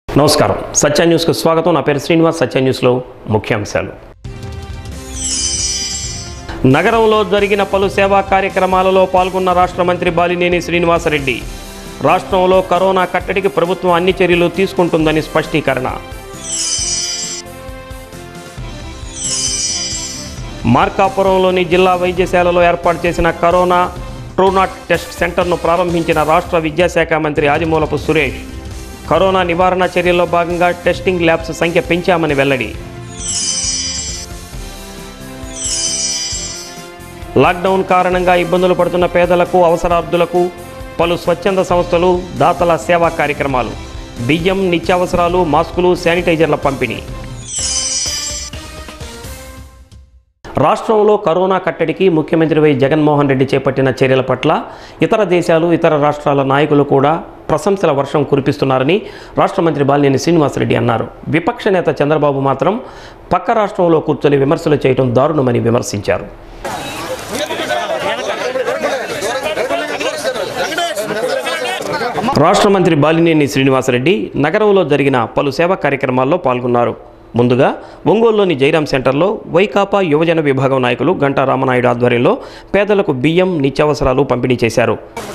నమస్కారం సత్య న్యూస్ కు స్వాగతం. నా పేరు శ్రీనివాస్. సత్య న్యూస్ లో ముఖ్యాంశాలు. నగరంలో జరిగిన పలు సేవా కార్యక్రమాలలో పాల్గొన్న రాష్ట్ర మంత్రి బాలినేని శ్రీనివాసరెడ్డి. రాష్ట్రంలో కరోనా కట్టడికి ప్రభుత్వం అన్ని చర్యలు తీసుకుంటుందని స్పష్టీకరణ. మార్కాపురంలోని జిల్లా వైద్యశాలలో ఏర్పాటు చేసిన కరోనా ట్రూనాట్ టెస్ట్ సెంటర్ను ప్రారంభించిన రాష్ట్ర విద్యాశాఖ మంత్రి ఆదిమూలపు సురేష్. కరోనా నివారణ చర్యల్లో భాగంగా టెస్టింగ్ ల్యాబ్స్ సంఖ్య పెంచామని వెల్లడి. లాక్డౌన్ కారణంగా ఇబ్బందులు పడుతున్న పేదలకు, అవసరార్థులకు పలు స్వచ్ఛంద సంస్థలు, దాతల సేవా కార్యక్రమాలు. బియ్యం, నిత్యావసరాలు, మాస్కులు, శానిటైజర్ల పంపిణీ. రాష్ట్రంలో కరోనా కట్టడికి ముఖ్యమంత్రి వై జగన్మోహన్ రెడ్డి చేపట్టిన చర్యల పట్ల ఇతర దేశాలు, ఇతర రాష్ట్రాల నాయకులు కూడా ప్రశంసల వర్షం కురిపిస్తున్నారని రాష్ట్ర మంత్రి బాలినేని శ్రీనివాసరెడ్డి అన్నారు. విపక్ష నేత చంద్రబాబు మాత్రం పక్క రాష్ట్రంలో కూర్చొని విమర్శలు చేయడం దారుణమని విమర్శించారు. రాష్ట్ర మంత్రి బాలినేని శ్రీనివాసరెడ్డి నగరంలో జరిగిన పలు సేవా కార్యక్రమాల్లో పాల్గొన్నారు. ముందుగా ఒంగోలులోని జైరాం సెంటర్లో వైకాపా యువజన విభాగం నాయకులు గంటా రామనాయుడు ఆధ్వర్యంలో పేదలకు బియ్యం, నిత్యావసరాలు పంపిణీ చేశారు.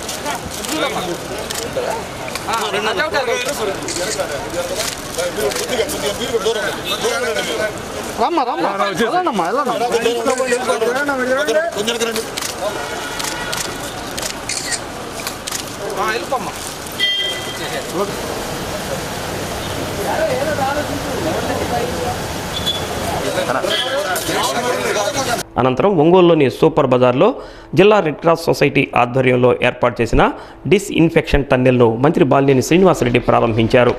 అనంతరం ఒంగోలులోని సూపర్ బజార్లో జిల్లా రెడ్ క్రాస్ సొసైటీ ఆధ్వర్యంలో ఏర్పాటు చేసిన డిస్ఇన్ఫెక్షన్ టన్నెల్ను మంత్రి బాలినేని శ్రీనివాసరెడ్డి ప్రారంభించారు.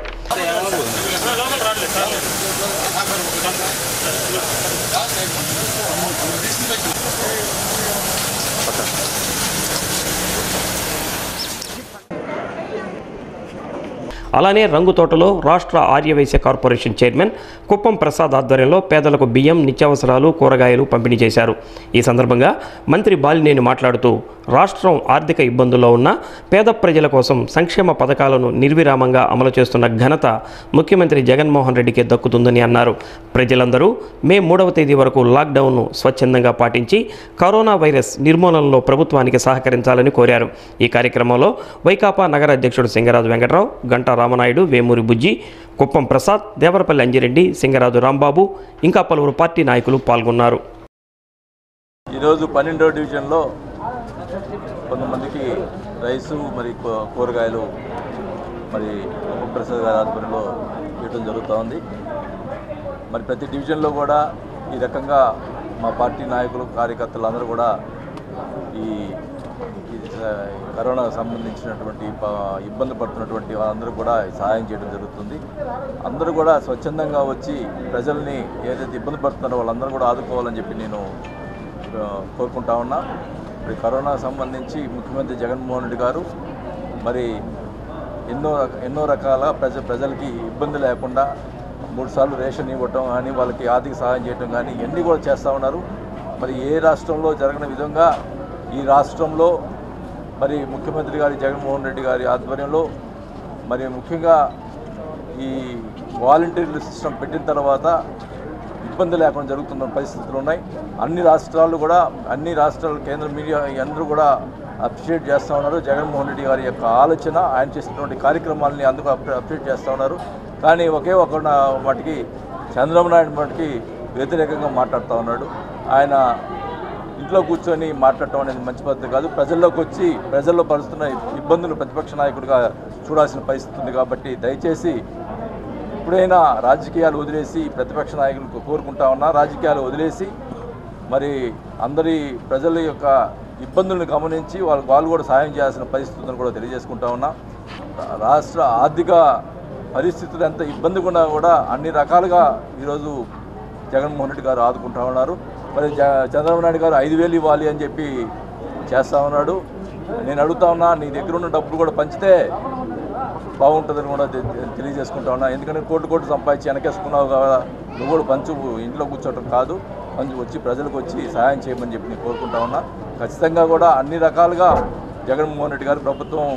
అలానే రంగుతోటలో రాష్ట్ర ఆర్యవైశ్య కార్పొరేషన్ చైర్మన్ కుప్పం ప్రసాద్ ఆధ్వర్యంలో పేదలకు బియ్యం, నిత్యావసరాలు, కూరగాయలు పంపిణీ చేశారు. ఈ సందర్భంగా మంత్రి బాలినేని మాట్లాడుతూ రాష్ట్రం ఆర్థిక ఇబ్బందుల్లో ఉన్న పేద ప్రజల కోసం సంక్షేమ పథకాలను నిర్విరామంగా అమలు చేస్తున్న ఘనత ముఖ్యమంత్రి జగన్మోహన్ రెడ్డికి దక్కుతుందని అన్నారు. ప్రజలందరూ మే 3వ తేదీ వరకు లాక్డౌన్ను స్వచ్ఛందంగా పాటించి కరోనా వైరస్ నిర్మూలనలో ప్రభుత్వానికి సహకరించాలని కోరారు. ఈ కార్యక్రమంలో వైకాపా నగర అధ్యక్షుడు సింగరాజు వెంకట్రావు, గంటా రామనాయుడు, వేమూరి బుజ్జి, కుప్పం ప్రసాద్, దేవరపల్లి అంజిరెడ్డి, సింగరాజు రాంబాబు ఇంకా పలువురు పార్టీ నాయకులు పాల్గొన్నారు. ఈరోజు 12వ డివిజన్లో కొంతమందికి రైసు మరి కూరగాయలు మరి కుప్పం ప్రసాద్ గారి ఆధ్వర్యంలో ఇవ్వడం జరుగుతూ ఉంది. మరి ప్రతి డివిజన్లో కూడా ఈ రకంగా మా పార్టీ నాయకులు, కార్యకర్తలు అందరూ కూడా ఈ కరోనాకు సంబంధించినటువంటి ఇబ్బంది పడుతున్నటువంటి వాళ్ళందరూ కూడా సహాయం చేయడం జరుగుతుంది. అందరూ కూడా స్వచ్ఛందంగా వచ్చి ప్రజల్ని ఏదైతే ఇబ్బంది పడుతున్నారో వాళ్ళందరూ కూడా ఆదుకోవాలని చెప్పి నేను కోరుకుంటా ఉన్నా. మరి కరోనాకు సంబంధించి ముఖ్యమంత్రి జగన్మోహన్ రెడ్డి గారు మరి ఎన్నో రకాల ప్రజలకి ఇబ్బంది లేకుండా 3 సార్లు రేషన్ ఇవ్వటం కానీ, వాళ్ళకి ఆర్థిక సహాయం చేయటం కానీ ఇవన్నీ కూడా చేస్తూ ఉన్నారు. మరి ఏ రాష్ట్రంలో జరగని విధంగా ఈ రాష్ట్రంలో మరి ముఖ్యమంత్రి గారి జగన్మోహన్ రెడ్డి గారి ఆధ్వర్యంలో మరి ముఖ్యంగా ఈ వాలంటీర్ సిస్టమ్ పెట్టిన తర్వాత ఇబ్బంది లేకుండా జరుగుతున్న పరిస్థితులు ఉన్నాయి. అన్ని రాష్ట్రాలు కేంద్ర మీడియా అందరూ కూడా అప్రిషియేట్ చేస్తూ ఉన్నారు. జగన్మోహన్ రెడ్డి గారి యొక్క ఆలోచన, ఆయన చేసినటువంటి కార్యక్రమాలని అందుకు అప్రిషియేట్ చేస్తూ ఉన్నారు. కానీ ఒకే ఒక వాటికి చంద్రబాబు నాయుడు వాటికి వ్యతిరేకంగా మాట్లాడుతూ ఉన్నాడు. ఆయన ఇంట్లో కూర్చొని మాట్లాడటం అనేది మంచి పద్ధతి కాదు. ప్రజల్లోకి వచ్చి ప్రజల్లో పరుస్తున్న ఇబ్బందులు ప్రతిపక్ష నాయకుడిగా చూడాల్సిన పరిస్థితి ఉంది. కాబట్టి దయచేసి ఇప్పుడైనా రాజకీయాలు వదిలేసి, ప్రతిపక్ష నాయకులకు కోరుకుంటా ఉన్నా, రాజకీయాలు వదిలేసి మరి అందరి ప్రజల యొక్క ఇబ్బందులను గమనించి వాళ్ళు కూడా సహాయం చేయాల్సిన పరిస్థితులను కూడా తెలియజేసుకుంటా ఉన్నా. రాష్ట్ర ఆర్థిక పరిస్థితులు ఎంత ఇబ్బందిగా ఉన్నా కూడా అన్ని రకాలుగా ఈరోజు జగన్మోహన్ రెడ్డి గారు ఆదుకుంటా ఉన్నారు. మరి చంద్రబాబు నాయుడు గారు 5,000 ఇవ్వాలి అని చెప్పి చేస్తూ ఉన్నాడు. నేను అడుగుతా ఉన్నా, నీ దగ్గర ఉన్న డబ్బులు కూడా పంచితే బాగుంటుందని కూడా తెలియజేసుకుంటా ఉన్నా. ఎందుకంటే కోట్లు సంపాదించి వెనకేసుకున్నావు కదా, నువ్వు కూడా పంచు, ఇంట్లో కూర్చోవటం కాదు, వచ్చి ప్రజలకు వచ్చి సహాయం చేయమని చెప్పి నేను కోరుకుంటా ఉన్నా. ఖచ్చితంగా కూడా అన్ని రకాలుగా జగన్మోహన్ రెడ్డి గారి ప్రభుత్వం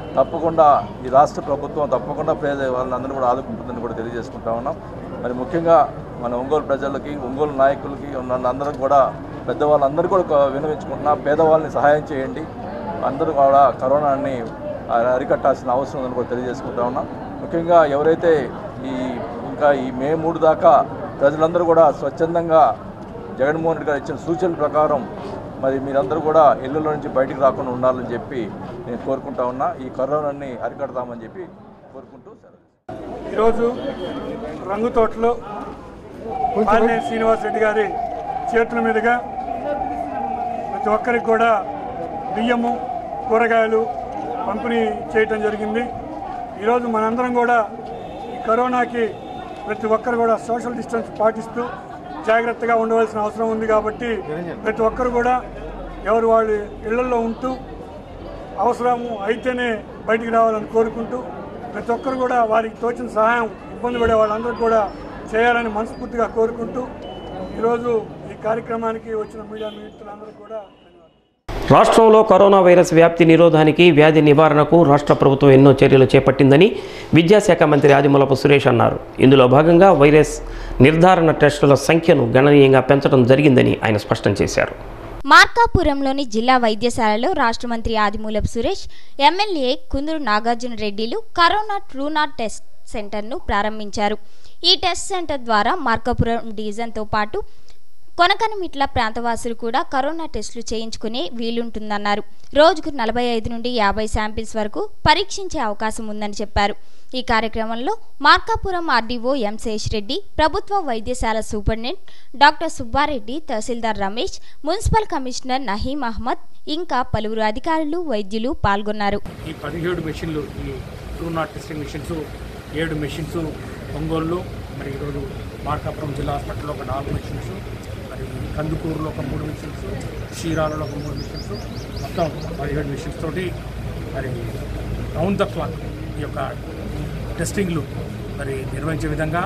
తప్పకుండా ఈ రాష్ట్ర ప్రభుత్వం తప్పకుండా పేద వాళ్ళందరూ కూడా ఆదుకుంటుందని కూడా తెలియజేసుకుంటా ఉన్నాం. మరి ముఖ్యంగా మన ఒంగోలు ప్రజలకి, ఒంగోలు నాయకులకి అందరూ కూడా, పెద్దవాళ్ళందరూ కూడా విన్నవించుకుంటున్నా, పేదవాళ్ళని సహాయం చేయండి. అందరూ కూడా కరోనాని అరికట్టాల్సిన అవసరం ఉందని కూడా తెలియజేసుకుంటా ఉన్నాం. ముఖ్యంగా ఎవరైతే ఇంకా ఈ మే 3 దాకా ప్రజలందరూ కూడా స్వచ్ఛందంగా జగన్మోహన్ రెడ్డి గారు ఇచ్చిన సూచనల ప్రకారం మరి మీరందరూ కూడా ఇళ్లలో నుంచి బయటికి రాకుండా ఉండాలని చెప్పి నేను కోరుకుంటా ఉన్నా. ఈ కరోనాని అరికడతామని చెప్పి కోరుకుంటూ ఈరోజు రంగుతోటలో బాలినేని శ్రీనివాసరెడ్డి గారి చేతుల మీదుగా ప్రతి ఒక్కరికి కూడా బియ్యము, కూరగాయలు పంపిణీ చేయటం జరిగింది. ఈరోజు మనందరం కూడా ఈ కరోనాకి ప్రతి ఒక్కరు కూడా సోషల్ డిస్టెన్స్ పాటిస్తూ జాగ్రత్తగా ఉండవలసిన అవసరం ఉంది. కాబట్టి ప్రతి ఒక్కరు కూడా ఎవరు వాళ్ళ ఇళ్లలో ఉంటూ అవసరము అయితేనే బయటికి రావాలని కోరుకుంటూ, ప్రతి ఒక్కరు కూడా వారికి తోచిన సహాయం ఇబ్బంది పడే వాళ్ళందరూ కూడా చేయాలని మనస్ఫూర్తిగా కోరుకుంటూ ఈరోజు ఈ కార్యక్రమానికి వచ్చిన మీడియా మిత్రులందరూ కూడా రాష్ట్రంలో కరోనా వైరస్ వ్యాప్తి నిరోధానికి, వ్యాధి నివారణకు రాష్ట్ర ప్రభుత్వం ఎన్నో చర్యలు చేపట్టిందని విద్యాశాఖ మంత్రి ఆదిమూలపు సురేష్ అన్నారు. ఇందులో భాగంగా వైరస్ నిర్ధారణ టెస్టుల సంఖ్యను గణనీయంగా పెంచడం జరిగిందని ఆయన స్పష్టం చేశారు. మార్కాపురంలోని జిల్లా వైద్యశాలలో రాష్ట్ర మంత్రి ఆదిమూలపు సురేష్, ఎమ్మెల్యే కుందూరు నాగార్జున రెడ్డిలు కరోనా ట్రూనాట్ టెస్ట్ సెంటర్ను ప్రారంభించారు. ఈ టెస్ట్ సెంటర్ ద్వారా మార్కాపురం డివిజన్తో పాటు కొనకనమిట్ల ప్రాంతవాసులు కూడా కరోనా టెస్టులు చేయించుకునే వీలుంటుందన్నారు. రోజుకు 45 నుండి 50 శాంపిల్స్ వరకు పరీక్షించే అవకాశం ఉందని చెప్పారు. ఈ కార్యక్రమంలో మార్కాపురం ఆర్డీఓ ఎం శేషరెడ్డి, ప్రభుత్వ వైద్యశాల సూపరింటెండెంట్ డాక్టర్ సుబ్బారెడ్డి, తహసీల్దార్ రమేష్, మున్సిపల్ కమిషనర్ నహీం అహ్మద్ ఇంకా పలువురు అధికారులు, వైద్యులు పాల్గొన్నారు. ఈ 17 మెషిన్లు, ఈ ట్రూనాట్ టెస్టింగ్ మెషిన్స్ 7 మెషిన్స్ ఒంగోలులో, మరి ఈరోజు మార్కాపురం జిల్లా హాస్పిటల్లో ఒక 4 మెషిన్స్, మరి కందుకూరులో ఒక 3 మెషిన్స్, చీరాలలో ఒక 3 మెషిన్స్, మొత్తం 17 మెషిన్స్ తోటి మరి రౌండ్ ద క్లాక్ ఈ యొక్క టెస్టింగ్లు మరి నిర్వహించే విధంగా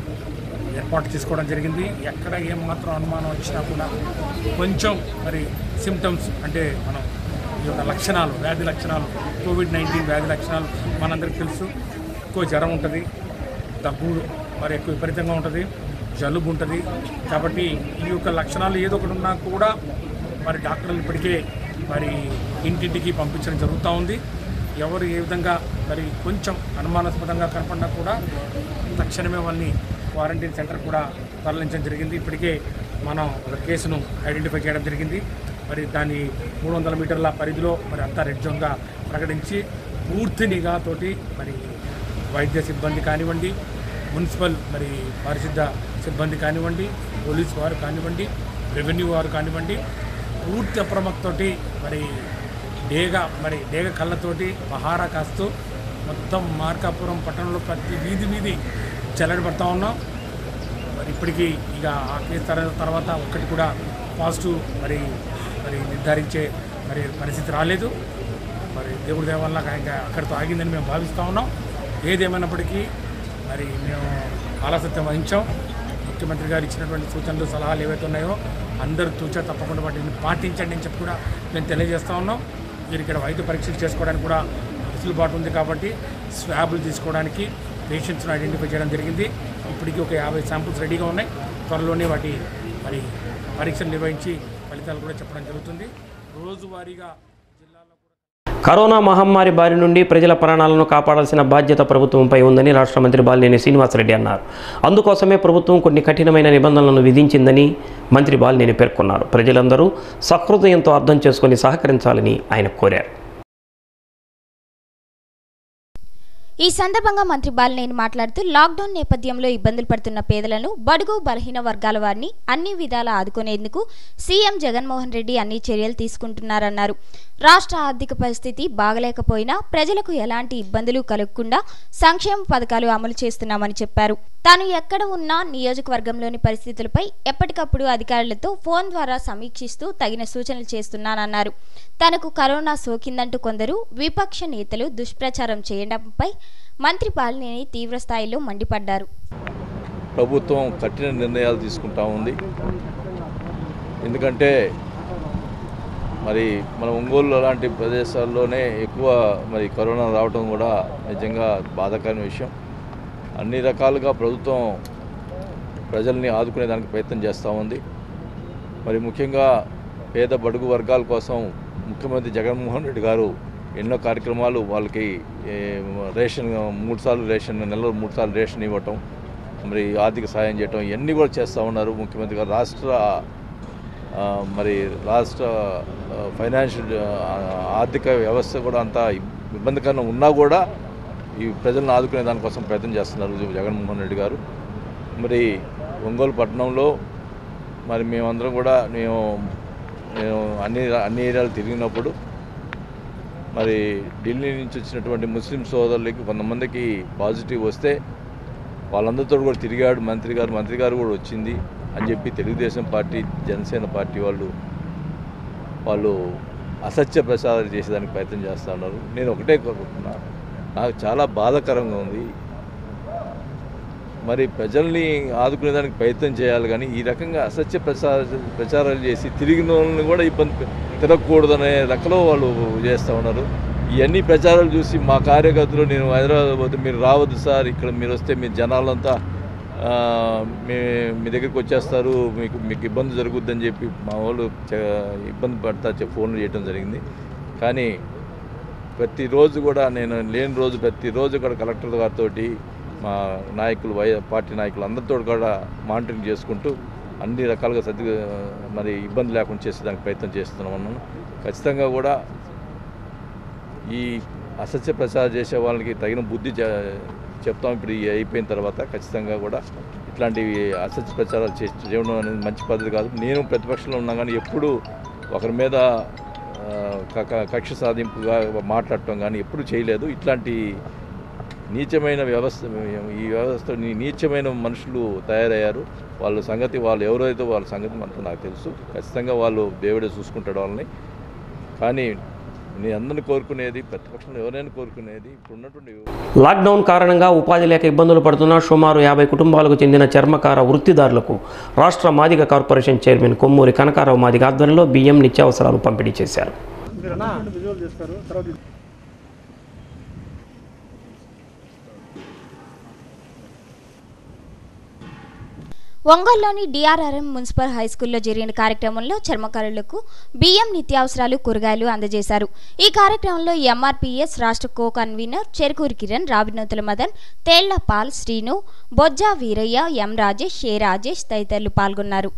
ఏర్పాటు చేసుకోవడం జరిగింది. ఎక్కడ ఏమాత్రం అనుమానం వచ్చినా కూడా కొంచెం మరి సిమ్టమ్స్ అంటే మనం ఈ యొక్క లక్షణాలు, వ్యాధి లక్షణాలు, కోవిడ్-19 వ్యాధి లక్షణాలు మనందరికీ తెలుసు. ఎక్కువ జ్వరం ఉంటుంది, దగ్గు మరి ఎక్కువ విపరీతంగా ఉంటుంది, జలుబు ఉంటుంది. కాబట్టి ఈ యొక్క లక్షణాలు ఏదో ఒకటి ఉన్నా కూడా మరి డాక్టర్లు ఇప్పటికే మరి ఇంటింటికి పంపించడం జరుగుతూ ఉంది. ఎవరు ఏ విధంగా మరి కొంచెం అనుమానాస్పదంగా కనపడినా కూడా తక్షణమే వాళ్ళని క్వారంటైన్ సెంటర్ కూడా తరలించడం జరిగింది. ఇప్పటికే మనం ఒక కేసును ఐడెంటిఫై చేయడం జరిగింది. మరి దాన్ని 300 మీటర్ల పరిధిలో మరి అంతా రెడ్ జోన్గా ప్రకటించి పూర్తి నిఘాతోటి మరి వైద్య సిబ్బంది కానివ్వండి, మున్సిపల్ మరి పారిశుద్ధ సిబ్బంది కానివ్వండి, పోలీసు వారు కానివ్వండి, రెవెన్యూ వారు కానివ్వండి, పూర్తి అప్రమత్తతోటి మరి డేగ కళ్ళతోటి పహారా కాస్తూ మొత్తం మార్కాపురం పట్టణంలో ప్రతి వీధి చల్లడి పడుతూ ఉన్నాం. మరి ఇప్పటికీ ఇక ఆ కేసు తర్వాత ఒక్కటి కూడా పాజిటివ్ మరి నిర్ధారించే మరి పరిస్థితి రాలేదు. మరి దేవుడి దయ వల్ల ఇంకా అక్కడితో ఆగిందని మేము భావిస్తూ ఉన్నాం. ఏదేమైనప్పటికీ మరి మేము ఆలస్యం వహించాం. ముఖ్యమంత్రి గారు ఇచ్చినటువంటి సూచనలు, సలహాలు ఏవైతే ఉన్నాయో అందరూ తూచా తప్పకుండా వాటిని పాటించండి అని చెప్పి కూడా మేము తెలియజేస్తూ ఉన్నాం. మీరు ఇక్కడ వైద్య పరీక్షలు చేసుకోవడానికి కూడా వెసులుబాటు ఉంది కాబట్టి స్వాబులు తీసుకోవడానికి పేషెంట్స్ను ఐడెంటిఫై చేయడం జరిగింది. ఇప్పటికీ ఒక 50 శాంపుల్స్ రెడీగా ఉన్నాయి. త్వరలోనే వాటి మరి పరీక్షలు నిర్వహించి ఫలితాలు కూడా చెప్పడం జరుగుతుంది. రోజువారీగా జిల్లాలో కరోనా మహమ్మారి బారి నుండి ప్రజల ప్రాణాలను కాపాడాల్సిన బాధ్యత ప్రభుత్వంపై ఉందని రాష్ట్ర మంత్రి బాలినేని శ్రీనివాసరెడ్డి అన్నారు. అందుకోసమే ప్రభుత్వం కొన్ని కఠినమైన నిబంధనలను విధించిందని మంత్రి బాలినేని పేర్కొన్నారు. ప్రజలందరూ సహృదయంతో అర్థం చేసుకుని సహకరించాలని ఆయన కోరారు. ఈ సందర్భంగా మంత్రి బాలినేని మాట్లాడుతూ లాక్డౌన్ నేపథ్యంలో ఇబ్బందులు పడుతున్న పేదలను, బడుగు బలహీన వర్గాల వారిని అన్ని విధాలా ఆదుకునేందుకు సీఎం జగన్మోహన్ రెడ్డి అన్ని చర్యలు తీసుకుంటున్నారన్నారు. రాష్ట్ర ఆర్థిక పరిస్థితి బాగలేకపోయినా ప్రజలకు ఎలాంటి ఇబ్బందులు కలగకుండా సంక్షేమ పథకాలు అమలు చేస్తున్నామని చెప్పారు. తాను ఎక్కడ ఉన్నా నియోజకవర్గంలోని పరిస్థితులపై ఎప్పటికప్పుడు అధికారులతో ఫోన్ ద్వారా సమీక్షిస్తూ తగిన సూచనలు చేస్తున్నానన్నారు. తనకు కరోనా సోకిందంటూ కొందరు విపక్ష నేతలు దుష్ప్రచారం చేయడంపై మంత్రి బాలినేని తీవ్రస్థాయిలో మండిపడ్డారు. ప్రభుత్వం కఠిన నిర్ణయాలు తీసుకుంటా ఉంది. ఎందుకంటే మరి మన ఒంగోలు అలాంటి ప్రదేశాల్లోనే ఎక్కువ మరి కరోనా రావడం కూడా నిజంగా బాధాకరమైన విషయం. అన్ని రకాలుగా ప్రభుత్వం ప్రజల్ని ఆదుకునేదానికి ప్రయత్నం చేస్తూ ఉంది. మరి ముఖ్యంగా పేద బడుగు వర్గాల కోసం ముఖ్యమంత్రి జగన్మోహన్ రెడ్డి గారు ఎన్నో కార్యక్రమాలు వాళ్ళకి రేషన్ 3 సార్లు రేషన్, నెలలో 3 సార్లు రేషన్ ఇవ్వటం, మరి ఆర్థిక సాయం చేయటం ఇవన్నీ కూడా చేస్తూ ఉన్నారు ముఖ్యమంత్రి గారు. రాష్ట్ర ఫైనాన్షియల్ ఆర్థిక వ్యవస్థ కూడా అంత ఇబ్బందికరంగా ఉన్నా కూడా ఈ ప్రజలను ఆదుకునే దానికోసం ప్రయత్నం చేస్తున్నారు జగన్మోహన్ రెడ్డి గారు. మరి ఒంగోలు పట్టణంలో మరి మేమందరం కూడా నేను అన్ని ఏరియాలు తిరిగినప్పుడు మరి ఢిల్లీ నుంచి వచ్చినటువంటి ముస్లిం సోదరులకి కొంతమందికి పాజిటివ్ వస్తే వాళ్ళందరితో కూడా తిరిగాడు మంత్రి గారు కూడా వచ్చింది అని చెప్పి తెలుగుదేశం పార్టీ, జనసేన పార్టీ వాళ్ళు అసత్య ప్రచారాలు చేసేదానికి ప్రయత్నం చేస్తూ ఉన్నారు. నేను ఒకటే కోరుకుంటున్నా, నాకు చాలా బాధాకరంగా ఉంది. మరి ప్రజల్ని ఆదుకునేదానికి ప్రయత్నం చేయాలి, కానీ ఈ రకంగా అసత్య ప్రచారాలు చేసి తిరిగిన వాళ్ళని కూడా ఇబ్బంది తిరగకూడదనే లెక్కలో వాళ్ళు చేస్తూ ఉన్నారు. ఇవన్నీ ప్రచారాలు చూసి మా కార్యకర్తలు, నేను హైదరాబాద్ పోతే మీరు రావద్దు సార్, ఇక్కడ మీరు వస్తే మీ జనాలంతా మీ దగ్గరికి వచ్చేస్తారు, మీకు ఇబ్బంది జరుగుద్దని చెప్పి మా వాళ్ళు ఇబ్బంది పడతా ఫోన్లు చేయడం జరిగింది. కానీ ప్రతిరోజు కూడా నేను లేని రోజు ప్రతిరోజు కూడా కలెక్టర్ గారితో మా నాయకులు, పార్టీ నాయకులు అందరితో కూడా మానిటరింగ్ చేసుకుంటూ అన్ని రకాలుగా మరి ఇబ్బంది లేకుండా చేసేదానికి ప్రయత్నం చేస్తున్నాం. ఖచ్చితంగా కూడా ఈ అసత్య ప్రచారం చేసే వాళ్ళకి తగిన బుద్ధి చెప్తాం. ఇప్పుడు ఈ అయిపోయిన తర్వాత ఖచ్చితంగా కూడా ఇట్లాంటివి అసత్య ప్రచారాలు చేయడం అనేది మంచి పద్ధతి కాదు. నేను ప్రతిపక్షంలో ఉన్నా కానీ ఎప్పుడు ఒకరి మీద కక్ష సాధింపుగా మాట్లాడటం కానీ ఎప్పుడు చేయలేదు. ఇట్లాంటి నీచమైన ఈ వ్యవస్థ నీచమైన మనుషులు తయారయ్యారు. వాళ్ళ సంగతి ఎవరైతే వాళ్ళ సంగతి మనకు నాకు తెలుసు. ఖచ్చితంగా వాళ్ళు దేవుడే చూసుకుంటాడు వాళ్ళని. కానీ నేను అందరిని కోరుకునేది, ప్రతిపక్షంలో ఎవరైనా కోరుకునేది ఇప్పుడు ఉన్నటువంటి లాక్డౌన్ కారణంగా ఉపాధి లేక ఇబ్బందులు పడుతున్న సుమారు 50 కుటుంబాలకు చెందిన చర్మకార వృత్తిదారులకు రాష్ట్ర మాదిగ కార్పొరేషన్ చైర్మన్ కొమ్మూరి కనకారావు మాదిగ ఆధ్వర్యంలో బియ్యం, నిత్యావసరాలు పంపిణీ చేశారు. ఒంగోలులోని డిఆర్ఆర్ఎం మున్సిపల్ హైస్కూల్లో జరిగిన కార్యక్రమంలో చర్మకారులకు బియ్యం, నిత్యావసరాలు, కూరగాయలు అందజేశారు. ఈ కార్యక్రమంలో ఎంఆర్పీఎస్ రాష్ట్ర co convener Cherukuri Kiran, Ravinuthula Madan, Tellapal Srinu, Bojja Veeraiah, M Rajesh, A Rajesh తదితరులు పాల్గొన్నారు.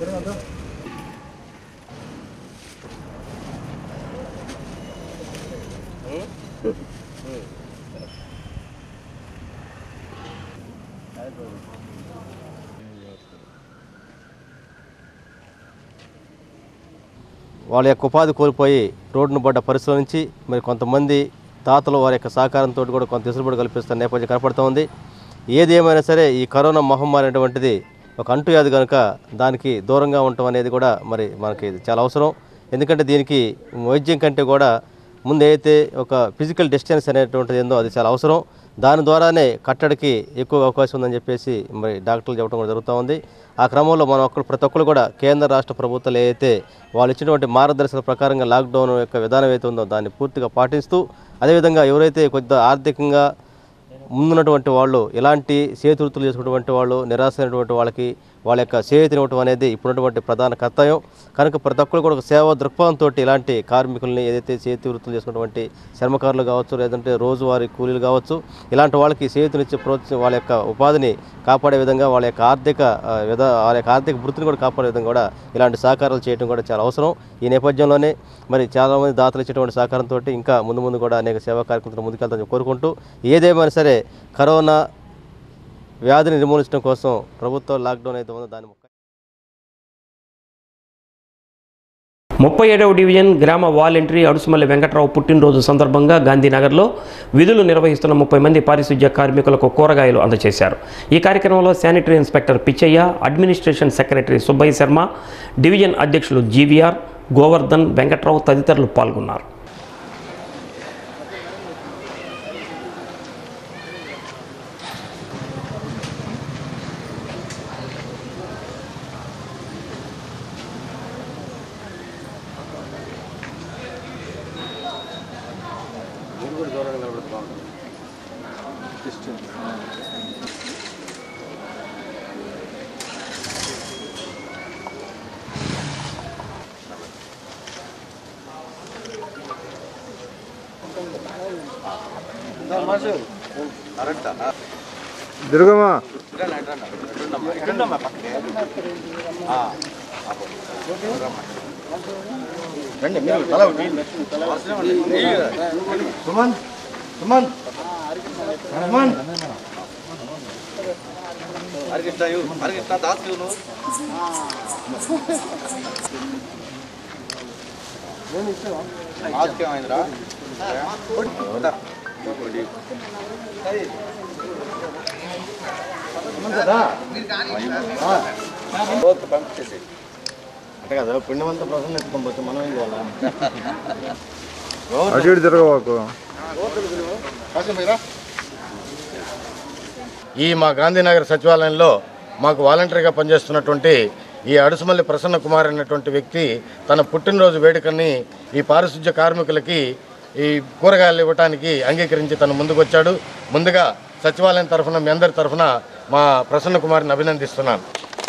వాళ్ళ యొక్క ఉపాధి కోల్పోయి రోడ్డును పడ్డ పరిస్థితుల నుంచి మరి కొంతమంది తాతలు వారి యొక్క సహకారంతో కూడా కొంత వెసులుబాటు కల్పిస్తున్న నేపథ్యం కనపడుతూ ఉంది. ఏది ఏమైనా సరే ఈ కరోనా మహమ్మారి అనేటువంటిది ఒక అంటువ్యాధి కనుక దానికి దూరంగా ఉండటం అనేది కూడా మరి మనకి చాలా అవసరం. ఎందుకంటే దీనికి వైద్యం కంటే కూడా ముందు అయితే ఒక ఫిజికల్ డిస్టెన్స్ అనేటువంటిది ఏందో అది చాలా అవసరం. దాని ద్వారానే కట్టడికి ఎక్కువ అవకాశం ఉందని చెప్పేసి మరి డాక్టర్లు చెప్పడం కూడా జరుగుతూ ఉంది. ఆ క్రమంలో ప్రతి ఒక్కరు కూడా కేంద్ర రాష్ట్ర ప్రభుత్వాలు ఏదైతే వాళ్ళు ఇచ్చినటువంటి మార్గదర్శకాల ప్రకారంగా లాక్డౌన్ యొక్క విధానం ఏదైతే ఉందో దాన్ని పూర్తిగా పాటిస్తూ, అదేవిధంగా ఎవరైతే కొద్దిగా ఆర్థికంగా ముందున్నటువంటి వాళ్ళు, ఇలాంటి చేతివృత్తులు చేసుకున్నటువంటి వాళ్ళు, నిరాశైనటువంటి వాళ్ళకి వాళ్ళ యొక్క చేతినివ్వటం అనేది ఇప్పుడున్నటువంటి ప్రధాన కర్తవ్యం. కనుక ప్రతి ఒక్కరు కూడా ఒక సేవా దృక్పథంతో ఇలాంటి కార్మికుల్ని, ఏదైతే చేతి వృత్తులు చేసుకున్నటువంటి చర్మకారులు కావచ్చు, లేదంటే రోజువారీ కూలీలు కావచ్చు, ఇలాంటి వాళ్ళకి చేతినిచ్చి వాళ్ళ యొక్క ఉపాధిని కాపాడే విధంగా వాళ్ళ యొక్క ఆర్థిక వృత్తిని కూడా కాపాడే విధంగా కూడా ఇలాంటి సహకారాలు చేయడం కూడా చాలా అవసరం. ఈ నేపథ్యంలోనే మరి చాలామంది దాతలు ఇచ్చేటువంటి సహకారంతో ఇంకా ముందు కూడా అనేక సేవా కార్యక్రమాలు ముందుకెళ్తామని కోరుకుంటూ, ఏదేమైనా సరే కరోనా వ్యాధిని నిర్మూలించడం కోసం ప్రభుత్వం లాక్డౌన్ అయితే ఉందో దాని 37వ డివిజన్ గ్రామ వాలంటరీ అడుసుమల్లి వెంకట్రావు పుట్టినరోజు సందర్భంగా గాంధీనగర్లో విధులు నిర్వహిస్తున్న 30 మంది పారిశుధ్య కార్మికులకు కూరగాయలు అందజేశారు. ఈ కార్యక్రమంలో sanitary inspector Pichaiah, administration secretary Subbaiah Sharma, division అధ్యక్షులు జీవీఆర్, గోవర్ధన్, వెంకట్రావు తదితరులు పాల్గొన్నారు. దుర్గమ్మ సుమన్ సుమన్ సుమన్ హరికృష్ణ దాస్ ఆజ్కేమైందిరా పంపించేసి అంటే కదా పిండివంత ప్రసన్న ఎత్తుకోవచ్చు మనం ఏం చేయాలా అటు జరగవాకు ఈ మా గాంధీనగర్ సచివాలయంలో మాకు వాలంటరీగా పనిచేస్తున్నటువంటి ఈ అడుసుమల్లి ప్రసన్న కుమార్ అనేటువంటి వ్యక్తి తన పుట్టినరోజు వేడుకని ఈ పారిశుధ్య కార్మికులకి ఈ కూరగాయలు ఇవ్వడానికి అంగీకరించి తను ముందుకొచ్చాడు. ముందుగా సచివాలయం తరఫున మీ అందరి తరఫున మా ప్రసన్న కుమార్ని అభినందిస్తున్నాను.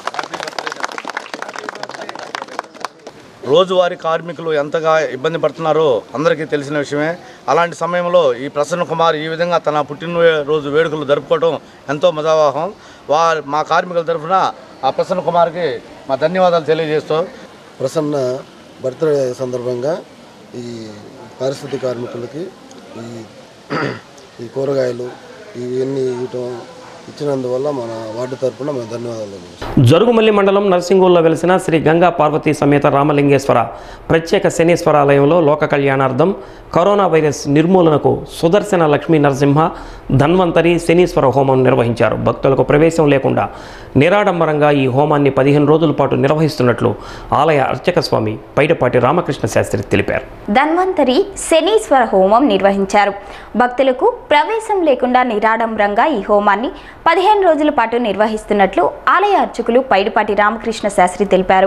రోజువారీ కార్మికులు ఎంతగా ఇబ్బంది పడుతున్నారో అందరికీ తెలిసిన విషయమే. అలాంటి సమయంలో ఈ ప్రసన్న కుమార్ ఈ విధంగా తన పుట్టినరోజు వేడుకలు జరుపుకోవడం ఎంతో మజావాహం. మా కార్మికుల తరఫున ఆ ప్రసన్న కుమార్కి మా ధన్యవాదాలు తెలియజేస్తూ, ప్రసన్న బర్త్డే సందర్భంగా ఈ పారిశుద్ధ్య కార్మికులకి ఈ కూరగాయలు ఇవన్నీ ఇచ్చినందువల్ల మన వార్డు తరఫున మేము ధన్యవాదాలు. జరుగుమల్లి మండలం నర్సింగూల్లో వెలిసిన శ్రీ గంగా పార్వతీ సమేత రామలింగేశ్వర ప్రత్యేక శనీశ్వర ఆలయంలో లోక కళ్యాణార్థం కరోనా వైరస్ నిర్మూలనకు సుదర్శన లక్ష్మీ నరసింహ ధన్వంతరి శనీశ్వర హోమం నిర్వహించారు. భక్తులకు ప్రవేశం లేకుండా నిరాడంబరంగా ఈ హోమాన్ని 15 రోజుల పాటు నిర్వహిస్తున్నట్లు ఆలయ అర్చక స్వామి పైటపాటి రామకృష్ణ శాస్త్రి తెలిపారు. ధన్వంతరి శనీశ్వర హోమం నిర్వహించారు. భక్తులకు ప్రవేశం లేకుండా నిరాడంబరంగా ఈ హోమాన్ని 15 రోజుల పాటు నిర్వహిస్తున్నట్లు ఆలయ అర్చకులు పైడిపాటి రామకృష్ణ శాస్త్రి తెలిపారు.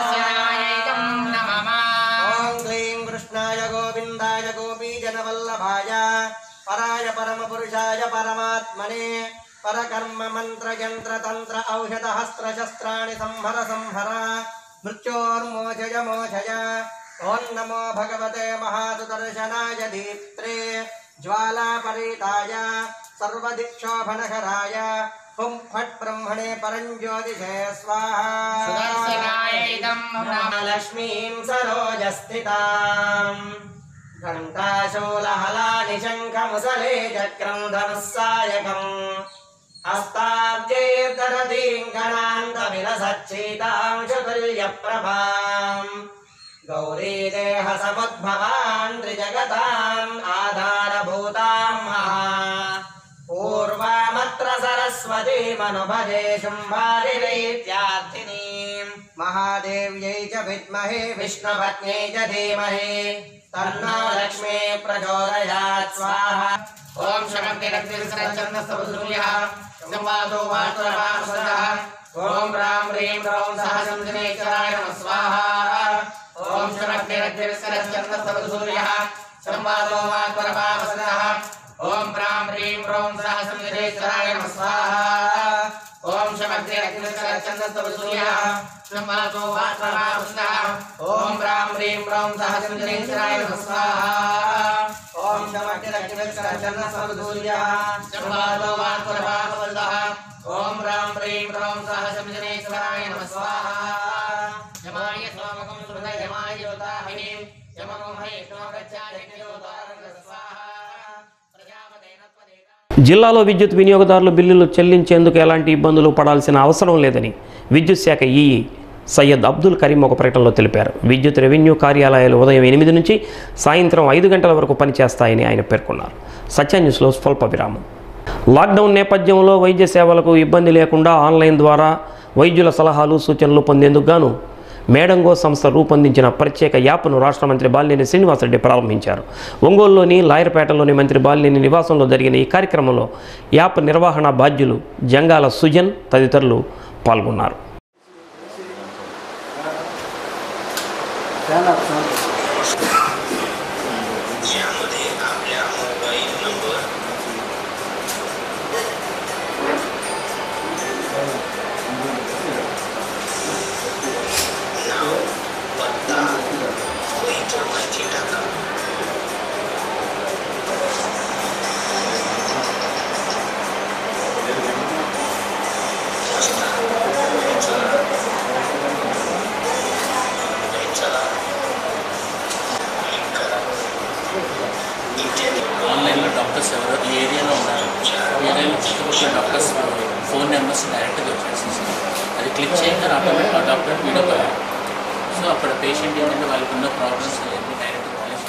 పరాయ పరమ పురుషాయ పరమాత్మనే పరకర్మ మంత్ర యంత్ర తంత్ర ఔషధ హస్త్ర శస్త్రాణి సంహర సంహర మృత్యోర్మోచయ మోచయ. ఓం నమో భగవతే మహాసుదర్శనాయ దీప్త్రే జ్వాలాపరీతాయ సర్వదిక్షోభనకరాయ హుం ఫట్ బ్రహ్మణే పరంజ్యోతిషే స్వాహా. లక్ష్మీం సరోజస్థితాం घंटाशूलहलानि शङ्खमुसले चक्रं धनुस्सायकं हस्ताब्जैर्धरतीं गणान्तविलसच्चीतां चतुल्यप्रभां गौरीदेहसमुद्भवां त्रिजगताम् आधारभूतां महा पूर्वामत्र सरस्वतीमनुभजे शुम्भारिदैत्यार्थिनीं महादेव्यै च विद्महे विष्णुपत्न्यै च धीमहि तन्नो लक्ष्मी प्रचोदयात् स्वाहा. ओम शमन्तिरक्तिर्सरचन्दस्तवसूर्यः संवादो वातुरवासुरः. ओम राम ह्रीं रौं सहस्रञ्जनेश्वराय नमः स्वाहा. ओम शमन्तिरक्तिर्सरचन्दस्तवसूर्यः संवादो वातुरवासुरः. ओम राम ह्रीं रौं सहस्रञ्जनेश्वराय नमः स्वाहा. ओम शमन्तिरक्तिर्सरचन्दस्तवसूर्यः संवादो वातुरवासुरः. ओम राम ह्रीं रौं सहस्रञ्जनेश्वराय नमः स्वाहा. ओम शमन्तिरक्तिर्सरचन्दस्तवसूर्यः संवादो वातुरवासुरः. ओम राम ह्रीं रौं सहस्रञ्जनेश्वराय नमः स्वाहा. यमाय स्वामकं सुहृदय यमाय योताहिनीं यमको महेश्वरो गच्छाय योतारं स्वाहा. జిల్లాలో విద్యుత్ వినియోగదారులు బిల్లులు చెల్లించేందుకు ఎలాంటి ఇబ్బందులు పడాల్సిన అవసరం లేదని విద్యుత్ శాఖ ఈఈ సయ్యద్ అబ్దుల్ కరీం ఒక ప్రకటనలో తెలిపారు. విద్యుత్ రెవెన్యూ కార్యాలయాలు ఉదయం 8 నుంచి సాయంత్రం 5 గంటల వరకు పనిచేస్తాయని ఆయన పేర్కొన్నారు. సత్య న్యూస్లో స్వల్ప విరామం. లాక్డౌన్ నేపథ్యంలో వైద్య సేవలకు ఇబ్బంది లేకుండా ఆన్లైన్ ద్వారా వైద్యుల సలహాలు సూచనలు పొందేందుకు గాను మేడంగో సంస్థ రూపొందించిన ప్రత్యేక యాప్ను రాష్ట్ర మంత్రి బాలినేని శ్రీనివాసరెడ్డి ప్రారంభించారు. ఒంగోలులోని లాయర్పేటలోని మంత్రి బాలినేని నివాసంలో జరిగిన ఈ కార్యక్రమంలో యాప్ నిర్వహణ బాధ్యులు జంగాల సుజన్ తదితరులు పాల్గొన్నారు. డాక్టర్స్ ఎవరో ఈ ఏరియాలో ఉన్నారు, ఏరియాలో చుట్టుపక్కల డాక్టర్స్ ఫోన్ నెంబర్స్ డైరెక్ట్గా వచ్చేసి అది క్లిక్ చేయగానే ఆటోమేటిక్ ఆ డాక్టర్ వీడియో కాల్. సో అప్పుడు పేషెంట్ ఏంటంటే వాళ్ళకి ఉన్న ప్రాబ్లమ్స్ అనేది డైరెక్ట్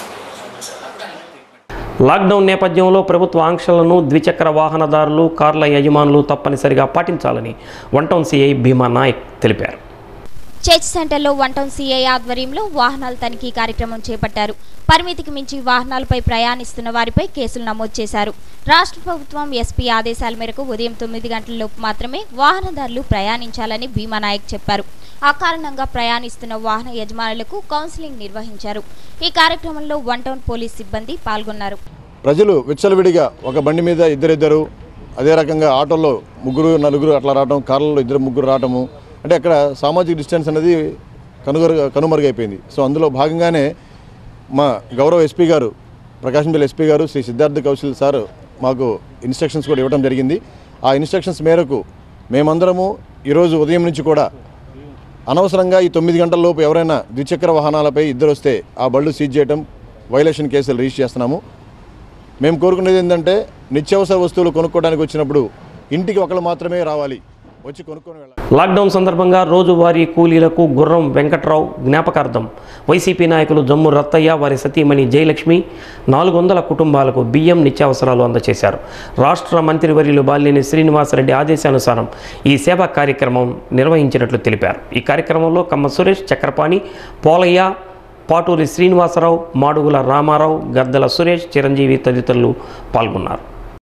లాక్డౌన్ నేపథ్యంలో ప్రభుత్వ ఆంక్షలను ద్విచక్ర వాహనదారులు, కార్ల యజమానులు తప్పనిసరిగా పాటించాలని one town CI Bhima Naik తెలిపారు. చర్చ్ సెంటర్లో వన్ టౌన్ సిఐ ఆధ్వర్యంలో వాహనాల తనిఖీ కార్యక్రమం చేపట్టారు. పరిమితికి మించి వాహనాలపై ప్రయాణిస్తున్న వారిపై కేసులు నమోదు చేశారు. రాష్ట్ర ప్రభుత్వం ఎస్పీ ఆదేశాల మేరకు ఉదయం 9 గంటలలోపు మాత్రమే వాహనదారులు ప్రయాణించాలని భీమా నాయక్ చెప్పారు. ఆ కారణంగా ప్రయాణిస్తున్న వాహన యజమానులకు కౌన్సిలింగ్ నిర్వహించారు. ఈ కార్యక్రమంలో వన్ టౌన్ పోలీస్ సిబ్బంది పాల్గొన్నారు. ప్రజలు విచ్చలవిడిగా ఒక బండి మీద ఇద్దరిద్దరు, అదే రకంగా ఆటోల్లో 3-4 అట్లా రావడం, కార్లలో 2-3 రావటము, అంటే అక్కడ సామాజిక డిస్టెన్స్ అనేది కనుమరుగైపోయింది. సో అందులో భాగంగానే మా గౌరవ ఎస్పీ గారు, ప్రకాశం జిల్లా ఎస్పీ గారు శ్రీ సిద్ధార్థ కౌశల్ సార్ మాకు ఇన్స్ట్రక్షన్స్ కూడా ఇవ్వడం జరిగింది. ఆ ఇన్స్ట్రక్షన్స్ మేరకు మేమందరము ఈరోజు ఉదయం నుంచి కూడా అనవసరంగా ఈ 9 గంటల లోపు ఎవరైనా ద్విచక్ర వాహనాలపై ఇద్దరు వస్తే ఆ బళ్ళు సీజ్ చేయడం, వైలేషన్ కేసులు రిజిస్టర్ చేస్తున్నాము. మేము కోరుకునేది ఏంటంటే నిత్యావసర వస్తువులు కొనుక్కోవడానికి వచ్చినప్పుడు ఇంటికి ఒకరు మాత్రమే రావాలి, వచ్చి కొనుక్కొని వెళ్ళాలి. లాక్డౌన్ సందర్భంగా రోజువారీ కూలీలకు గుర్రం వెంకట్రావు జ్ఞాపకార్థం వైసీపీ నాయకులు జమ్ము రత్తయ్య, వారి సతీమణి జయలక్ష్మి 400 కుటుంబాలకు బియ్యం, నిత్యావసరాలు అందజేశారు. రాష్ట్ర మంత్రివర్యులు బాలినేని శ్రీనివాసరెడ్డి ఆదేశానుసారం ఈ సేవా కార్యక్రమం నిర్వహించినట్లు తెలిపారు. ఈ కార్యక్రమంలో కమ్మ సురేష్, చక్రపాణి, పోలయ్య, పాటూరి శ్రీనివాసరావు, మాడుగుల రామారావు, గద్దల సురేష్, చిరంజీవి తదితరులు పాల్గొన్నారు.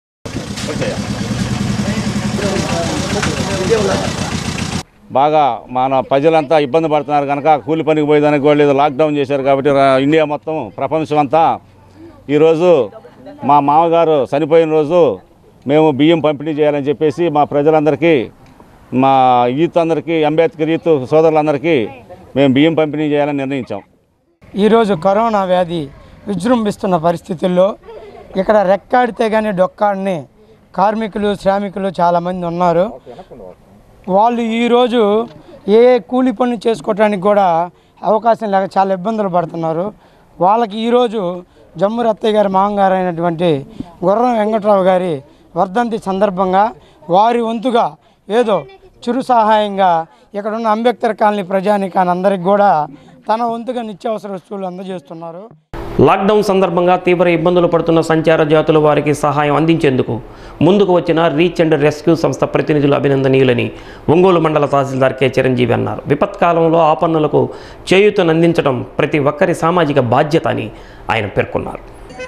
బాగా మన ప్రజలంతా ఇబ్బంది పడుతున్నారు కనుక కూలి పనికి పోయేదానికి కూడా లేదు, లాక్డౌన్ చేశారు కాబట్టి ఇండియా మొత్తం ప్రపంచం అంతా ఈరోజు మా మామగారు చనిపోయిన రోజు మేము బియ్యం పంపిణీ చేయాలని చెప్పేసి మా ప్రజలందరికీ, మా యూత్ అందరికీ, అంబేద్కర్ యూత్ సోదరులందరికీ మేము బియ్యం పంపిణీ చేయాలని నిర్ణయించాం. ఈరోజు కరోనా వ్యాధి విజృంభిస్తున్న పరిస్థితుల్లో ఇక్కడ రెక్కాడితే కానీ డొక్కాడిని కార్మికులు, శ్రామికులు చాలామంది ఉన్నారు. వాళ్ళు ఈరోజు ఏ కూలి పని చేసుకోవడానికి కూడా అవకాశం లేక చాలా ఇబ్బందులు పడుతున్నారు. వాళ్ళకి ఈరోజు జమ్ము రత్తయ్య గారి మామగారు అయినటువంటి గుర్రం వెంకట్రావు గారి వర్ధంతి సందర్భంగా వారి వంతుగా ఏదో చిరు సహాయంగా ఇక్కడున్న అంబేద్కర్ కాలనీ ప్రజానికాన్ని అందరికి కూడా తన వంతుగా నిత్యావసర వస్తువులు అందజేస్తున్నారు. లాక్డౌన్ సందర్భంగా తీవ్ర ఇబ్బందులు పడుతున్న సంచార జాతుల వారికి సహాయం అందించేందుకు ముందుకు వచ్చిన రీచ్ అండ్ రెస్క్యూ సంస్థ ప్రతినిధులు అభినందనీయులని ఒంగోలు మండల తహసీల్దార్ కె చిరంజీవి అన్నారు. విపత్కాలంలో ఆపన్నులకు చేయూతనందించడం ప్రతి ఒక్కరి సామాజిక బాధ్యత అని ఆయన పేర్కొన్నారు.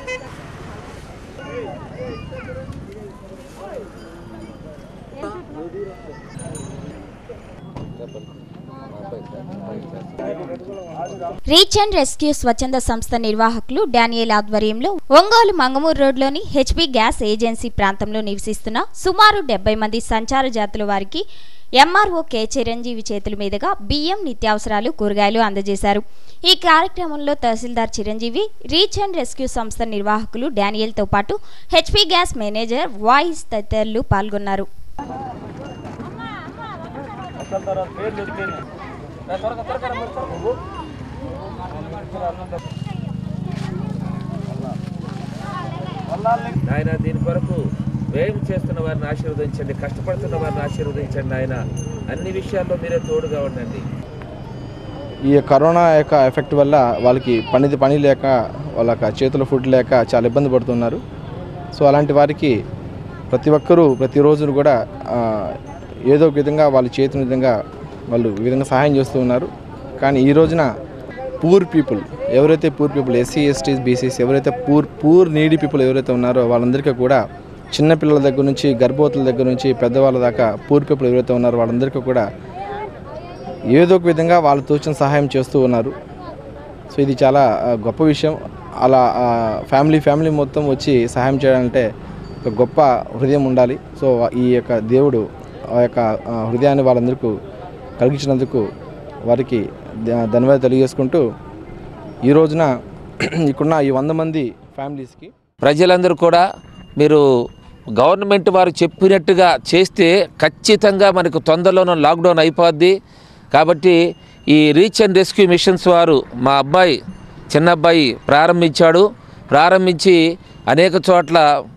రీచ్ అండ్ రెస్క్యూ స్వచ్ఛంద సంస్థ నిర్వాహకులు డానియల్ ఆధ్వర్యంలో ఒంగోలు మంగమూరు రోడ్లోని హెచ్పి గ్యాస్ ఏజెన్సీ ప్రాంతంలో నివసిస్తున్న సుమారు 70 మంది సంచార జాతుల వారికి ఎంఆర్ఓ కె చిరంజీవి చేతుల మీదుగా బియ్యం, నిత్యావసరాలు, కూరగాయలు అందజేశారు. ఈ కార్యక్రమంలో తహసీల్దార్ చిరంజీవి, రీచ్ అండ్ రెస్క్యూ సంస్థ నిర్వాహకులు డానియల్తో పాటు హెచ్పి గ్యాస్ మేనేజర్ వాయిస్ తదితరులు పాల్గొన్నారు. ఆయన దీని కొరకు వ్యయం చేస్తున్న వారిని ఆశీర్వదించండి, కష్టపడుతున్న వారిని ఆశీర్వదించండి. ఆయన అన్ని విషయాల్లో మీరే తోడుగా ఉండండి. ఈ కరోనా యొక్క ఎఫెక్ట్ వల్ల వాళ్ళకి పని లేక, వాళ్ళకి చేతుల ఫుడ్ లేక చాలా ఇబ్బంది పడుతున్నారు. సో అలాంటి వారికి ప్రతి ఒక్కరూ ప్రతిరోజు కూడా ఏదో ఒక విధంగా వాళ్ళ చేతుల విధంగా వాళ్ళు ఈ విధంగా సహాయం చేస్తూ ఉన్నారు. కానీ ఈ రోజున పూర్ పీపుల్ ఎవరైతే ఎస్సీ, ఎస్టీస్, బీసీస్ ఎవరైతే పూర్ నీడీ పీపుల్ ఎవరైతే ఉన్నారో వాళ్ళందరికీ కూడా చిన్నపిల్లల దగ్గర నుంచి, గర్భవతుల దగ్గర నుంచి పెద్దవాళ్ళ దాకా పూర్ పీపుల్ ఎవరైతే ఉన్నారో వాళ్ళందరికీ కూడా ఏదో ఒక విధంగా వాళ్ళు తోచిన సహాయం చేస్తూ ఉన్నారు. సో ఇది చాలా గొప్ప విషయం. అలా ఫ్యామిలీ మొత్తం వచ్చి సహాయం చేయాలంటే ఒక గొప్ప హృదయం ఉండాలి. సో ఈ యొక్క దేవుడు ఆ యొక్క హృదయాన్ని వాళ్ళందరికీ కలిగించినందుకు వారికి ధన్యవాదాలు తెలియజేసుకుంటూ ఈ రోజున ఇక్కడున్న ఈ 100 మంది ఫ్యామిలీస్కి ప్రజలందరూ కూడా మీరు గవర్నమెంట్ వారు చెప్పినట్టుగా చేస్తే ఖచ్చితంగా మనకు తొందరలోనే లాక్డౌన్ అయిపోద్ది. కాబట్టి ఈ రీచ్ అండ్ రెస్క్యూ మిషన్స్ వారు మా అబ్బాయి, చిన్న అబ్బాయి ప్రారంభించి అనేక చోట్ల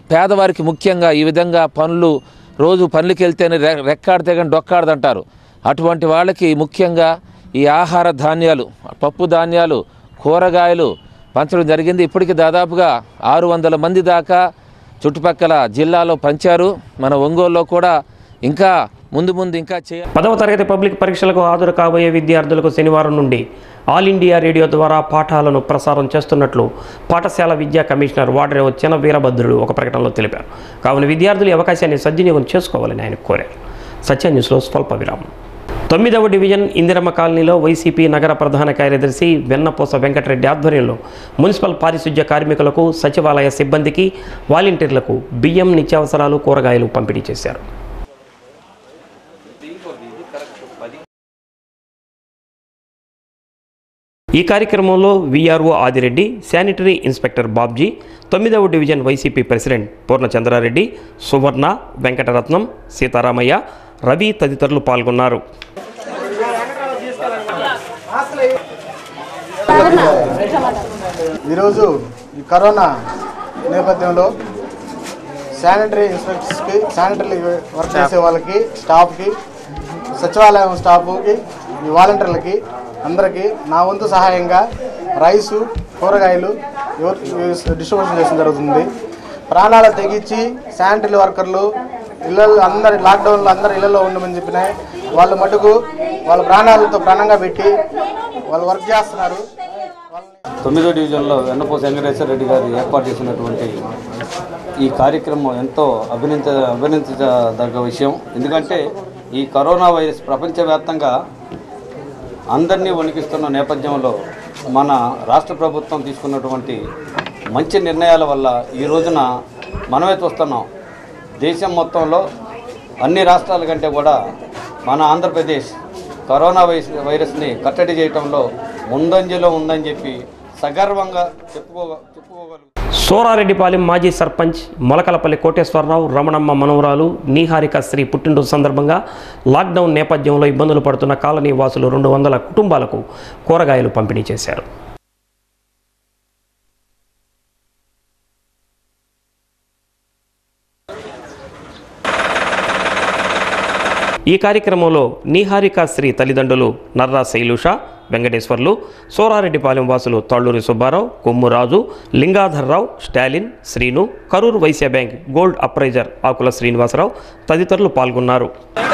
పేదవారికి ముఖ్యంగా ఈ విధంగా పనులు రోజు పనులకి వెళ్తేనే రెక్కాడితే కానీ డొక్కాడదంటారు. అటువంటి వాళ్ళకి ముఖ్యంగా ఈ ఆహార ధాన్యాలు, పప్పు ధాన్యాలు, కూరగాయలు పంచడం జరిగింది. ఇప్పటికి దాదాపుగా 600 మంది దాకా చుట్టుపక్కల జిల్లాలో పంచారు. మన ఒంగోలులో కూడా ఇంకా ముందు ఇంకా చేయాలి. 10వ తరగతి పబ్లిక్ పరీక్షలకు హాజరు కాబోయే విద్యార్థులకు శనివారం నుండి ఆల్ ఇండియా రేడియో ద్వారా పాఠాలను ప్రసారం చేస్తున్నట్లు పాఠశాల విద్యా కమిషనర్ వాడరేవు చిన వీరభద్రుడు ఒక ప్రకటనలో తెలిపారు. కావున విద్యార్థులు ఈ అవకాశాన్ని సద్వినియోగం చేసుకోవాలని ఆయన కోరారు. సత్య న్యూస్లో స్వల్ప విరామం. 9వ డివిజన్ ఇందిరమ్మ కాలనీలో వైసీపీ నగర ప్రధాన కార్యదర్శి వెన్నపూస వెంకటరెడ్డి ఆధ్వర్యంలో మున్సిపల్ పారిశుధ్య కార్మికులకు, సచివాలయ సిబ్బందికి, వాలంటీర్లకు బియ్యం, నిత్యావసరాలు, కూరగాయలు పంపిణీ చేశారు. ఈ కార్యక్రమంలో VRO Adireddy, sanitary inspector Babji, 9వ division YCP president Purnachandrareddy, Suvarna, Venkataratnam, Seetharamaiah, Ravi తదితరులు పాల్గొన్నారు. ఈరోజు ఈ కరోనా నేపథ్యంలో శానిటరీ ఇన్స్పెక్టర్స్కి, శానిటరీ వర్క్ చేసే వాళ్ళకి, స్టాఫ్కి, సచివాలయం స్టాఫ్కి, ఈ వాలంటీర్లకి అందరికీ నా వంతు సహాయంగా రైసు, కూరగాయలు డిస్ట్రిబ్యూషన్ చేయడం జరుగుతుంది. ప్రాణాలు తెగించి శానిటరీ వర్కర్లు ఇళ్ళల్లో అందరి లాక్డౌన్లో అందరు ఇళ్లలో ఉండమని చెప్పినాయి. వాళ్ళు మటుకు వాళ్ళ ప్రాణాలతో ప్రాణంగా పెట్టి వాళ్ళు వర్క్ చేస్తున్నారు. 9వ డివిజన్లో వెన్నపూస వెంకటేశ్వర రెడ్డి గారు ఏర్పాటు చేసినటువంటి ఈ కార్యక్రమం ఎంతో అభినందించదగ్గ విషయం. ఎందుకంటే ఈ కరోనా వైరస్ ప్రపంచవ్యాప్తంగా అందరినీ వణికిస్తున్న నేపథ్యంలో మన రాష్ట్ర ప్రభుత్వం తీసుకున్నటువంటి మంచి నిర్ణయాల వల్ల ఈ రోజున మనమే చూస్తున్నాం, దేశం మొత్తంలో అన్ని రాష్ట్రాల కంటే కూడా మన ఆంధ్రప్రదేశ్ కరోనా వైరస్ని కట్టడి చేయడంలో ముందంజలో ఉందని చెప్పి సగర్వంగా చెప్పుకోగలుగుతాం. సోరారెడ్డిపాలెం మాజీ సర్పంచ్ మొలకలపల్లి కోటేశ్వరరావు, రమణమ్మ మనవరాలు నీహారిక శ్రీ పుట్టినరోజు సందర్భంగా లాక్డౌన్ నేపథ్యంలో ఇబ్బందులు పడుతున్న కాలనీ వాసులు 200 కుటుంబాలకు కూరగాయలు పంపిణీ చేశారు. ఈ కార్యక్రమంలో నీహారిక శ్రీ తల్లిదండ్రులు Narra Shailusha, Venkateswarlu, Sorareddypalem Vasulu Talluri Subbarao, Kommuraju, Lingadharrao, Stalin, Srinu, Karur Vysya bank gold appraiser Akula Srinivasarao తదితరులు పాల్గొన్నారు.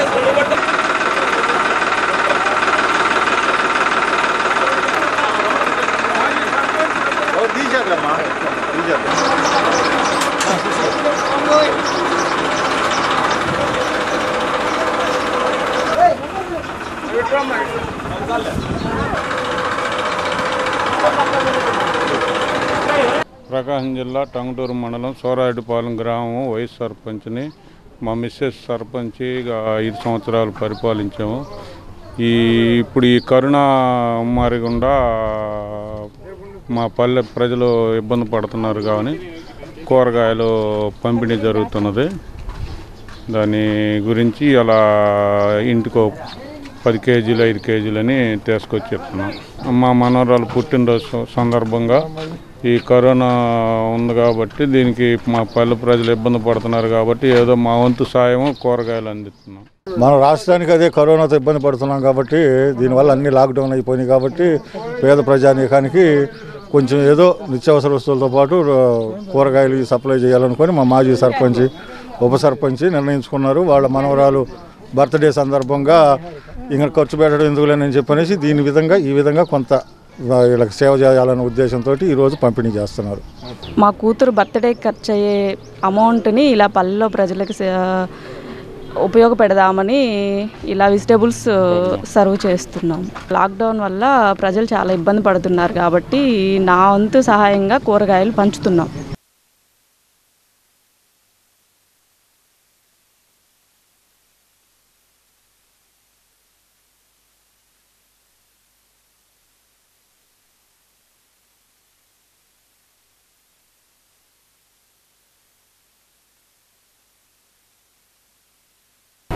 ప్రకాశం జిల్లా టంగుటూరు మండలం సోరారెడ్డిపాలెం గ్రామం వైస్ సర్పంచ్ని. మా మిస్సెస్ సర్పంచ్గా 5 సంవత్సరాలు పరిపాలించాము. ఇప్పుడు ఈ కరోనా మహమ్మారి గుండా మా పల్లె ప్రజలు ఇబ్బంది పడుతున్నారు కానీ కూరగాయలు పంపిణీ జరుగుతున్నది. దాని గురించి అలా ఇంటికో 10 కేజీలు 5 కేజీలని తీసుకొచ్చి చెప్తున్నాం. మా మనవరాలు పుట్టినరోజు సందర్భంగా ఈ కరోనా ఉంది కాబట్టి దీనికి మా పల్లె ప్రజలు ఇబ్బంది పడుతున్నారు కాబట్టి ఏదో మా వంతు సాయం కూరగాయలు అందిస్తున్నాం. మన రాష్ట్రానికి అదే కరోనాతో ఇబ్బంది పడుతున్నాం కాబట్టి దీనివల్ల అన్ని లాక్డౌన్ అయిపోయినాయి కాబట్టి పేద ప్రజానీకానికి కొంచెం ఏదో నిత్యావసర వస్తువులతో పాటు కూరగాయలు సప్లై చేయాలనుకొని మా మాజీ సర్పంచ్, ఉప సర్పంచ్ నిర్ణయించుకున్నారు. వాళ్ళ మనవరాలు బర్త్డే సందర్భంగా ఇంకా ఖర్చు పెట్టడం ఎందుకులేనని చెప్పనేసి ఈ విధంగా కొంత వీళ్ళకి సేవ చేయాలనే ఉద్దేశంతో ఈరోజు పంపిణీ చేస్తున్నారు. మా కూతురు బర్త్డే ఖర్చు అయ్యే అమౌంట్ని ఇలా పల్లెలో ప్రజలకు ఉపయోగపెడదామని ఇలా వెజిటేబుల్స్ సర్వ్ చేస్తున్నాం. లాక్డౌన్ వల్ల ప్రజలు చాలా ఇబ్బంది పడుతున్నారు కాబట్టి నా వంతు సహాయంగా కూరగాయలు పంచుతున్నాం.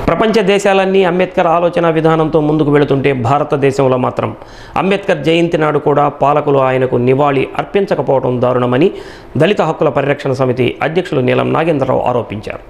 ప్రపంచ దేశాలన్నీ అంబేద్కర్ ఆలోచన విధానంతో ముందుకు వెళుతుంటే భారతదేశంలో మాత్రం అంబేద్కర్ జయంతి నాడు కూడా పాలకులు ఆయనకు నివాళి అర్పించకపోవడం దారుణమని దళిత హక్కుల పరిరక్షణ సమితి అధ్యక్షులు నీలం నాగేంద్రరావు ఆరోపించారు.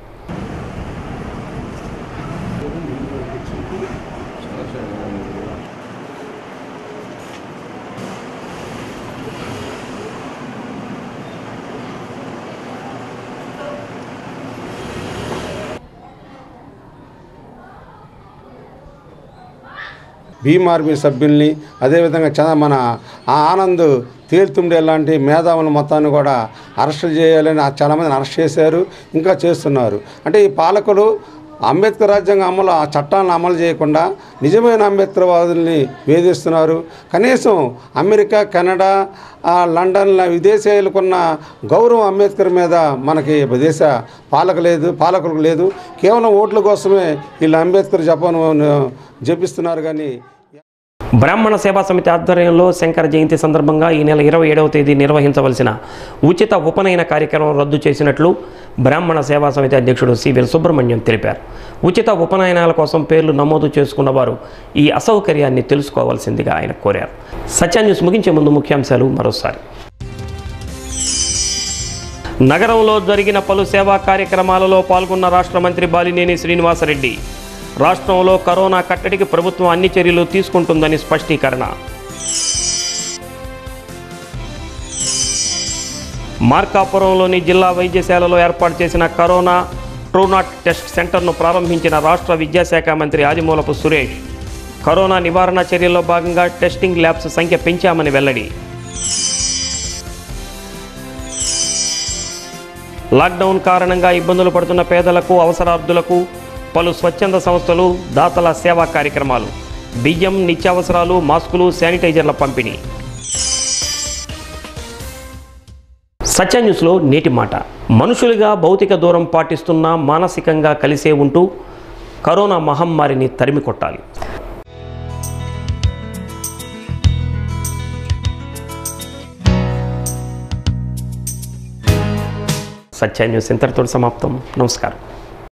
భీమ్ ఆర్మీ సభ్యుల్ని అదేవిధంగా మన ఆనంద్ తేల్తుండే లాంటి మేధావుల మొత్తాన్ని కూడా అరెస్ట్ చేయాలని చాలామందిని అరెస్ట్ చేశారు, ఇంకా చేస్తున్నారు. అంటే ఈ పాలకులు అంబేద్కర్ రాజ్యాంగ ఆ చట్టాలను అమలు చేయకుండా నిజమైన అంబేద్కర్వాదుల్ని వేధిస్తున్నారు. కనీసం అమెరికా, కెనడా, లండన్ విదేశాలకున్న గౌరవం అంబేద్కర్ మీద మనకి దేశ పాలకులకు లేదు. కేవలం ఓట్ల కోసమే వీళ్ళు అంబేద్కర్ జపిస్తున్నారు. కానీ బ్రాహ్మణ సేవా సమితి ఆధ్వర్యంలో శంకర జయంతి సందర్భంగా ఈ నెల 27వ తేదీ నిర్వహించవలసిన ఉచిత ఉపనయన కార్యక్రమం రద్దు చేసినట్లు బ్రాహ్మణ సేవా సమితి అధ్యక్షుడు సివిల్ సుబ్రహ్మణ్యం తెలిపారు. ఉచిత ఉపనయనాల కోసం పేర్లు నమోదు చేసుకున్న వారు ఈ అసౌకర్యాన్ని తెలుసుకోవాల్సిందిగా ఆయన కోరారు. సత్య న్యూస్ ముగించే ముందు ముఖ్యాంశాలు మరోసారి. నగరంలో జరిగిన పలు సేవా కార్యక్రమాలలో పాల్గొన్న రాష్ట్ర మంత్రి బాలినేని శ్రీనివాసరెడ్డి. రాష్ట్రంలో కరోనా కట్టడికి ప్రభుత్వం అన్ని చర్యలు తీసుకుంటుందని స్పష్టీకరణ. మార్కాపురంలోని జిల్లా వైద్యశాలలో ఏర్పాటు చేసిన కరోనా ట్రూనాట్ టెస్ట్ సెంటర్ను ప్రారంభించిన రాష్ట్ర విద్యాశాఖ మంత్రి ఆదిమూలపు సురేష్. కరోనా నివారణ చర్యల్లో భాగంగా టెస్టింగ్ ల్యాబ్స్ సంఖ్య పెంచామని వెల్లడి. లాక్డౌన్ కారణంగా ఇబ్బందులు పడుతున్న పేదలకు, అవసరార్థులకు పలు స్వచ్ఛంద సంస్థలు దాతల సేవా కార్యక్రమాలు. బియ్యం, నిత్యావసరాలు, మాస్కులు, శానిటైజర్ల పంపిణీ. సత్య న్యూస్లో నేటి మాట. మనుషులుగా భౌతిక దూరం పాటిస్తున్నా మానసికంగా కలిసే ఉంటూ కరోనా మహమ్మారిని తరిమి కొట్టాలి. సత్య న్యూస్ ఇంతటితో సమాప్తం. నమస్కారం.